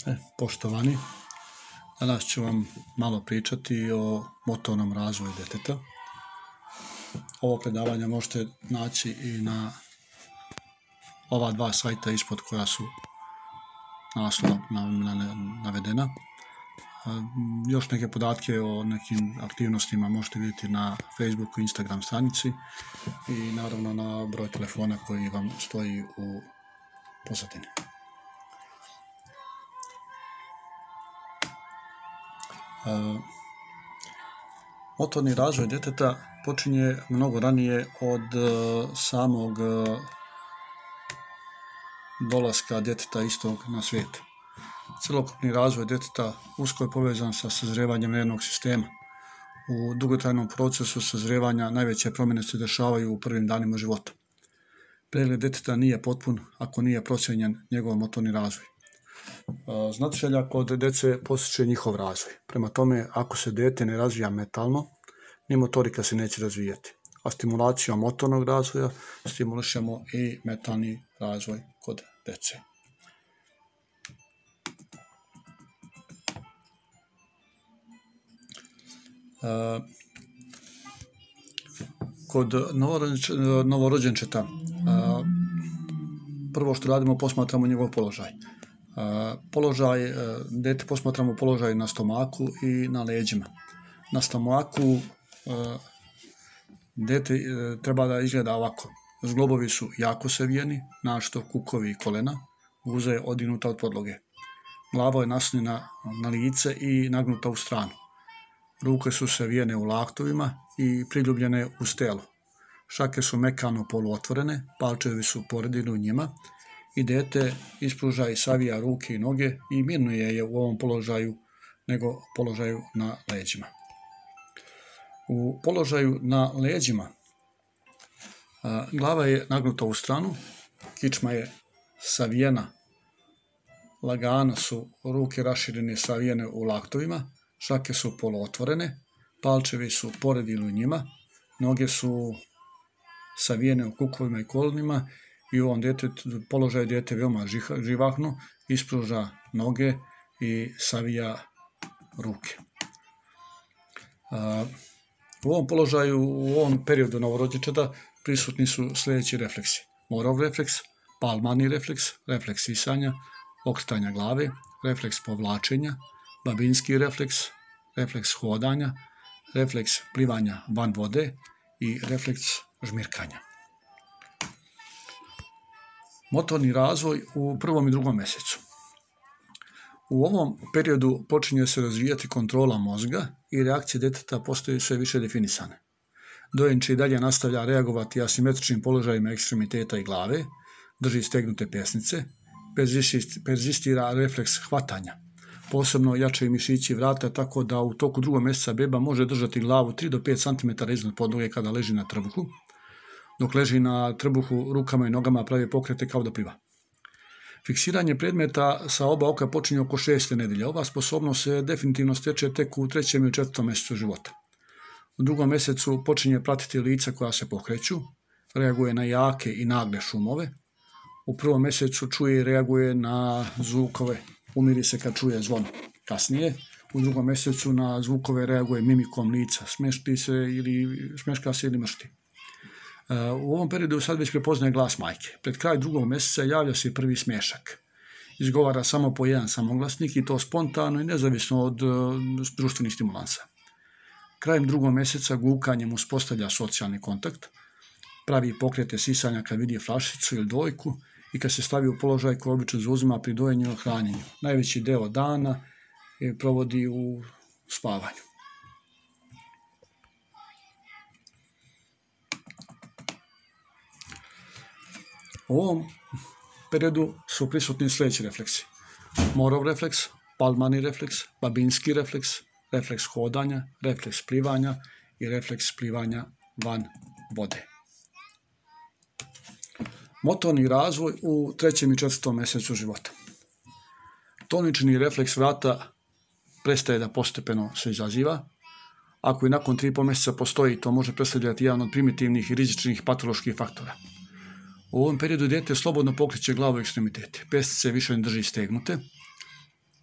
Poštovani, danas ću vam malo pričati o motornom razvoju djeteta. Ovo predavanje možete naći i na ova dva sajta ispod koja su naslova navedena. Još neke podatke o nekim aktivnostima možete vidjeti na Facebooku i Instagram stranici i naravno na broj telefona koji vam stoji u pozadini. Motorni razvoj djeteta počinje mnogo ranije od samog dolaska djeteta istog na svijet. Cjelokupni razvoj djeteta usko je povezan sa sazrijevanjem nervnog sistema. U dugotrajnom procesu sazrijevanja najveće promjene se dešavaju u prvim danima života. Pregled djeteta nije potpun ako nije procijenjen njegov motorni razvoj. Znatiželja kod djece postiče njihov razvoj. Prema tome, ako se dijete ne razvija mentalno, ni motorika se neće razvijati. A stimulacijom motornog razvoja stimulišemo i mentalni razvoj kod djece. Kod novorođenčeta prvo što radimo, posmatramo njegov položaj. Dijete posmatramo položaj na stomaku i na leđima. Na stomaku dijete treba da izgleda ovako. Zglobovi su jako savijeni, našto kukovi i kolena, guza je odignuta od podloge. Glava je naslonjena na lice i nagnuta u stranu. Ruke su savijene u laktovima i priljubljene uz telo. Šake su mekano poluotvorene, palčevi su poredini u njima i dijete ispruža i savija ruke i noge i mirnije je u ovom položaju nego položaju na leđima. U položaju na leđima glava je nagnuta u stranu, kičma je savijena, lagano su ruke raširene savijene u laktovima, šake su poluotvorene, palčevi su poredini u njima, noge su savijene u kukovima i kolenima i u ovom položaju dijete veoma živahno ispruža noge i savija ruke. U ovom položaju, u ovom periodu novorođenčeta prisutni su sljedeći refleksi. Morov refleks, palmani refleks, refleks sisanja, okretanja glave, refleks povlačenja, babinski refleks, refleks hodanja, refleks plivanja van vode i refleks žmirkanja. Motorni razvoj u prvom i drugom mjesecu. U ovom periodu počinje se razvijati kontrola mozga i reakcije djeteta postaju sve više definisane. Dojenče i dalje nastavlja reagovati asimetričnim položajima ekstremiteta i glave, drži stegnute pesnice, perzistira refleks hvatanja. Posebno jačaju mišići vrata tako da u toku drugog mjeseca beba može držati glavu 3 do 5 cm iznad podloge kada leži na trbuhu. Dok leži na trbuhu, rukama i nogama pravi pokrete kao da pliva. Fiksiranje predmeta sa oba oka počinje oko 6. nedelje. Ova sposobnost se definitivno steče tek u 3. i 4. mjesecu života. U drugom mjesecu počinje pratiti lica koja se pokreću, reaguje na jake i nagle šumove. U prvom mjesecu čuje i reaguje na zvukove, umiri se kad čuje zvon. Kasnije, u drugom mjesecu na zvukove reaguje mimikom lica, smeška se ili mršti. U ovom periodu sad već prepoznaje glas majke. Pred kraj drugog mjeseca javlja se prvi smješak. Izgovara samo po jedan samoglasnik i to spontano i nezavisno od društvenih stimulansa. Krajem drugog mjeseca gukanjem uspostavlja socijalni kontakt, pravi pokrete sisanja kad vidi flašicu ili dojku i kad se stavi u položaj koji obično zauzima pri dojenju i hranjenju. Najveći deo dana provodi u spavanju. U ovom periodu su prisutni sljedeći refleksi. Morov refleks, palmani refleks, babinski refleks, refleks hodanja, refleks plivanja i refleks plivanja van vode. Motorni razvoj u 3. i 4. mjesecu života. Tonični refleks vrata prestaje da postepeno se izaziva. Ako i nakon 3,5 mjeseca postoji, to može predstavljati jedan od primitivnih i rizičnih patoloških faktora. U ovom periodu dijete slobodno pokreće glavu i ekstremitete. Pesnice više ne drži stegnute.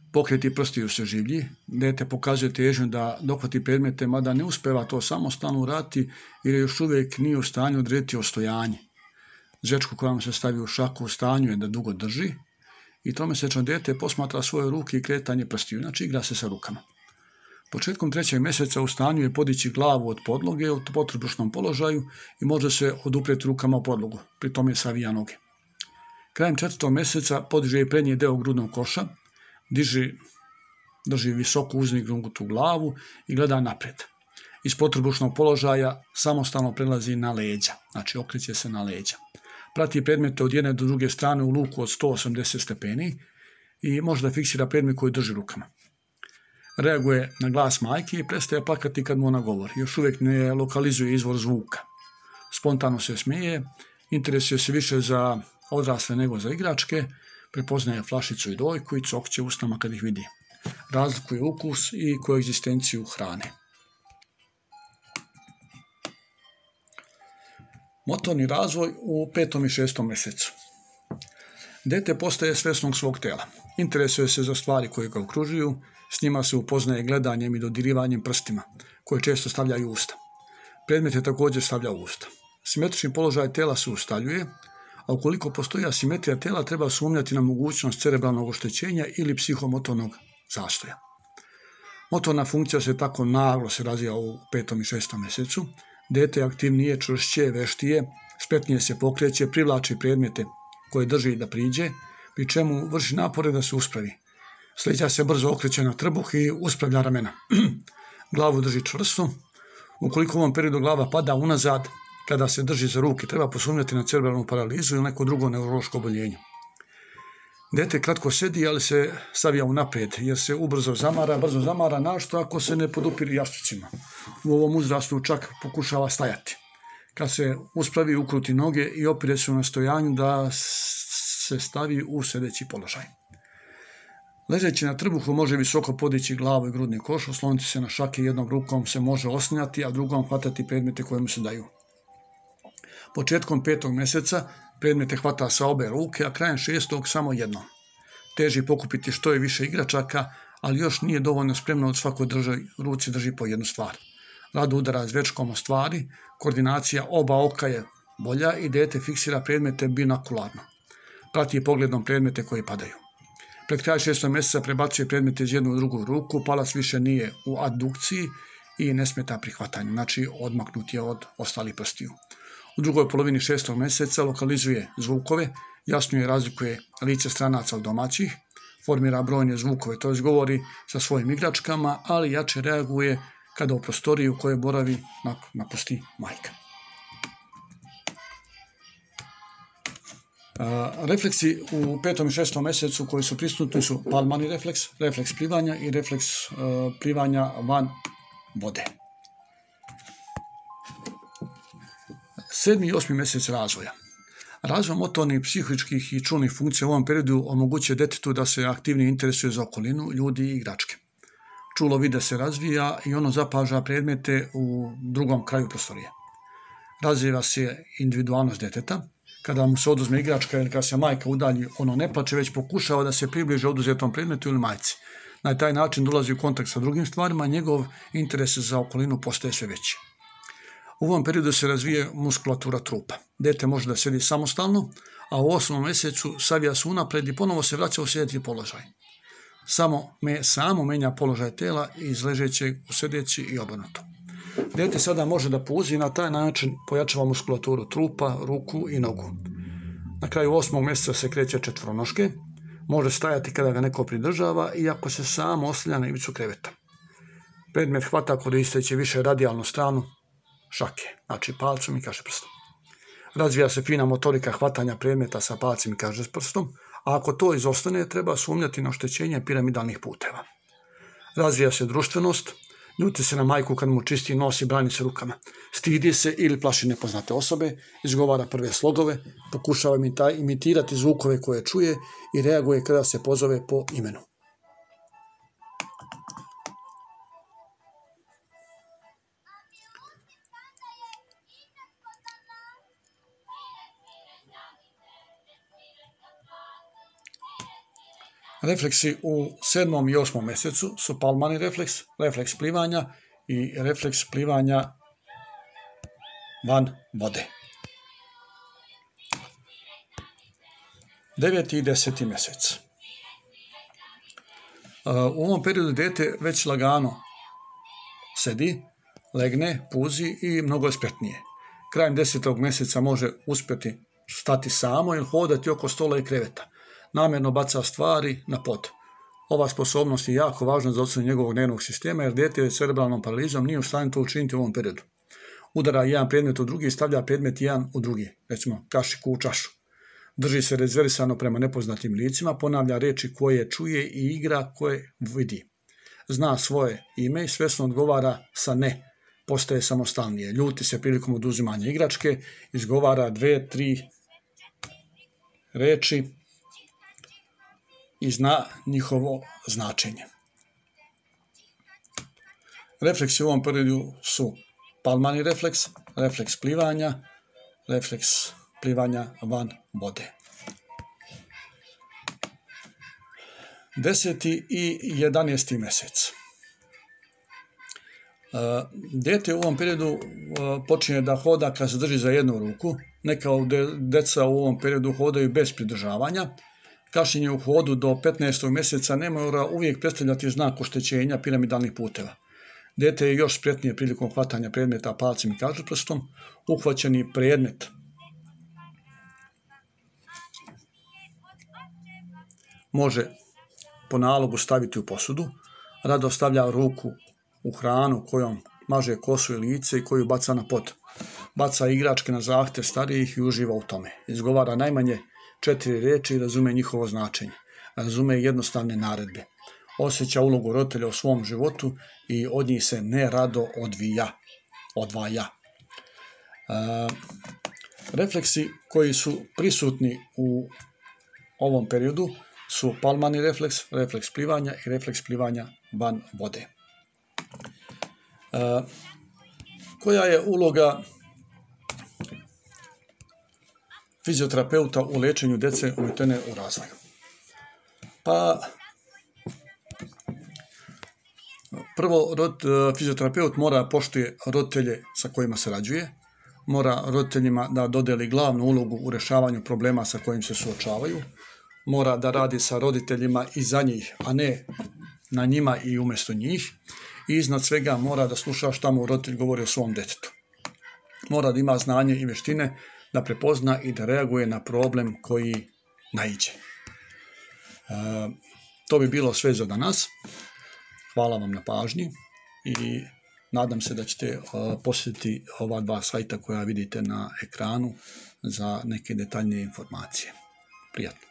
Pokreti prstiju se življi, dijete pokazuje težnju da dohvati predmete, mada ne uspeva to samostalno uraditi jer još uvijek nije u stanju odrediti ostojanje. Žečko koja mu se stavi u šaku u stanju je da dugo drži i tromesečno dijete posmatra svoje ruke i kretanje prstiju, znači igra se sa rukama. Početkom 3. mjeseca u stanju je podići glavu od podloge u potrbušnom položaju i može se oduprijeti rukama u podlogu, pri tome savija noge. Krajem 4. mjeseca podiže i prednji deo grudnog koša, drži visoko uzdignutu glavu i gleda naprijed. Iz potrbušnog položaja samostalno prelazi na leđa, znači okreće se na leđa. Prati predmete od jedne do druge strane u luku od 180 stepeni i može da fiksira predmet koji drži rukama. Reaguje na glas majke i prestaje plakati kad mu ona govori. Još uvijek ne lokalizuje izvor zvuka. Spontano se smije, interesuje se više za odrasle nego za igračke, prepoznaje flašicu i dojku i cokće usnama kad ih vidi. Razlikuje ukus i koegzistenciju hrane. Motorni razvoj u 5. i 6. mjesecu. Dijete postaje svjesnog svog tela. Interesuje se za stvari koje ga okružuju, s njima se upoznaje gledanjem i dodirivanjem prstima, koje često stavljaju u usta. Predmete također stavlja u usta. Simetrični položaj tela se ustaljuje, a ukoliko postoji asimetrija tela treba sumnjati na mogućnost cerebralnog oštećenja ili psihomotornog zastoja. Motorna funkcija se tako naglo se razvija u 5. i 6. mjesecu. Dijete je aktivnije, čvršće, veštije, spretnije se pokreće, privlači predmete koje drži da priđe, pri čemu vrši napore da se uspravi. Sleđa se brzo okreće na trbuh i uspravlja ramena. Glavu drži čvrsto. Ukoliko u ovom periodu glava pada unazad, kada se drži za ruke, treba posumnjati na cerebralnu paralizu ili neko drugo neurološko oboljenje. Dijete kratko sedi, ali se stavija unaprijed, jer se brzo zamara, našto ako se ne podupiri jastucima. U ovom uzrastu čak pokušava stajati. Kad se uspravi, ukruti noge i opire se u nastojanju da se stavi u sedeći položaj. Ležeći na trbuhu može visoko podići glavu i grudni koš, osloniti se na šake, jednom rukom se može oslanjati, a drugom hvatati predmete koje mu se daju. Početkom 5. mjeseca predmete hvata sa obe ruke, a krajem 6. samo jednom. Teži pokupiti što je više igračaka, ali još nije dovoljno spremno od svakoj ruci drži po jednu stvar. Rado udara zvečkom o stvari, koordinacija oba oka je bolja i dijete fiksira predmete binokularno. Prati pogledom predmete koji padaju. Pred kraj 6. mjeseca prebacuje predmete iz jednu u drugu ruku, palac više nije u adukciji i ne smeta prihvatanju, znači odmaknut je od ostalih prstiju. U drugoj polovini 6. mjeseca lokalizuje zvukove, jasno je razlikuje lice stranaca od domaćih, formira brojne zvukove, to jest govori sa svojim igračkama, ali jače reaguje kada u prostoriji u kojoj boravi napusti majka. Refleksi u 5. i 6. mjesecu koji su prisutni su palmani refleks, refleks plivanja i refleks plivanja van vode. 7. i 8. mjesec razvoja. Razvoj motornih, psihičkih i čulnih funkcija u ovom periodu omogućuje djetetu da se aktivnije interesuje za okolinu, ljudi i igračke. Čulo vida se razvija i ono zapaža predmete u drugom kraju prostorije. Razvija se individualnost djeteta. Kada mu se oduzme igračka ili kada se majka udalji, ono ne plače, već pokušava da se približi oduzetom predmetu ili majci. Na taj način dolazi u kontakt sa drugim stvarima, njegov interes za okolinu postaje sve veći. U ovom periodu se razvije muskulatura trupa. Dijete može da sedi samostalno, a u 8. mjesecu savija se unaprijed i ponovo se vraća u sjedeći položaj. Samo menja položaj tela iz ležećeg u sedeći i obrnuto. Dijete sada može da puzi i na taj način pojačava muskulaturu trupa, ruku i nogu. Na kraju 8. mjeseca se kreće četvronoške, može stajati kada ga neko pridržava i ako se sam oslanja na ivicu kreveta. Predmet hvata koristeći više radijalnu stranu šake, znači palcom i kažeprstom. Razvija se fina motorika hvatanja predmeta sa palcem i kažeprstom, a ako to izostane, treba sumnjati na oštećenje piramidalnih puteva. Razvija se društvenost, ljuti se na majku kad mu čisti nos i brani se rukama. Stidi se ili plaši nepoznate osobe, izgovara prve slogove, pokušava imitirati zvukove koje čuje i reaguje kada se pozove po imenu. Refleksi u 7. i 8. mjesecu su palmani refleks, refleks plivanja i refleks plivanja van vode. 9. i 10. mjesec. U ovom periodu dijete već lagano sedi, legne, puzi i mnogo je spretnije. Krajem 10. mjeseca može uspjeti stati samo ili hodati oko stola i kreveta. Namjerno baca stvari na pod. Ova sposobnost je jako važna za ocjenu njegovog nervnog sistema jer dijete je cerebralnom paralizom nije u stanju to učiniti u ovom periodu. Udara jedan predmet u drugi i stavlja predmet jedan u drugi, recimo kašiku u čašu. Drži se rezervisano prema nepoznatim licima, ponavlja riječi koje čuje i igra koje vidi. Zna svoje ime i svjesno odgovara sa ne. Postaje samostalnije. Ljuti se prilikom oduzimanja igračke, izgovara 2-3 riječi i zna njihovo značenje. Refleksi u ovom periodu su palmani refleks, refleks plivanja, refleks plivanja van vode. 10. i 11. mjesec. Dijete u ovom periodu počinje da hoda kad se drži za jednu ruku. Neka deca u ovom periodu hodaju bez pridržavanja. Kašnjenje u hodu do 15. mjeseca ne mora uvijek predstavljati znak oštećenja piramidalnih puteva. Dijete je još spretnije prilikom hvatanja predmeta palcem i kažiprstom. Uhvaćeni predmet može po nalogu staviti u posudu. Rado stavlja ruku u hranu kojom maže kosu i lice i koju baca na pod. Baca igračke na zahtjev starijih i uživa u tome. Izgovara najmanje 4 riječi i razume njihovo značenje. Razume jednostavne naredbe. Osjeća ulogu roditelja u svom životu i od njih se nerado odvaja. Refleksi koji su prisutni u ovom periodu su palmani refleks, refleks plivanja i refleks plivanja van vode. Koja je uloga fizioterapeuta u liječenju djece ometene u razvoju? Pa, prvo, fizioterapeut mora poštuje roditelje sa kojima sarađuje, mora roditeljima da dodeli glavnu ulogu u rješavanju problema sa kojim se suočavaju, mora da radi sa roditeljima i za njih, a ne na njima i umjesto njih. I iznad svega mora da sluša šta mu roditelj govori o svom djetetu. Mora da ima znanje i vještine da prepozna i da reaguje na problem koji naiđe. To bi bilo sve za danas. Hvala vam na pažnji i nadam se da ćete posjetiti ova 2 sajta koja vidite na ekranu za neke detaljnije informacije. Prijatno.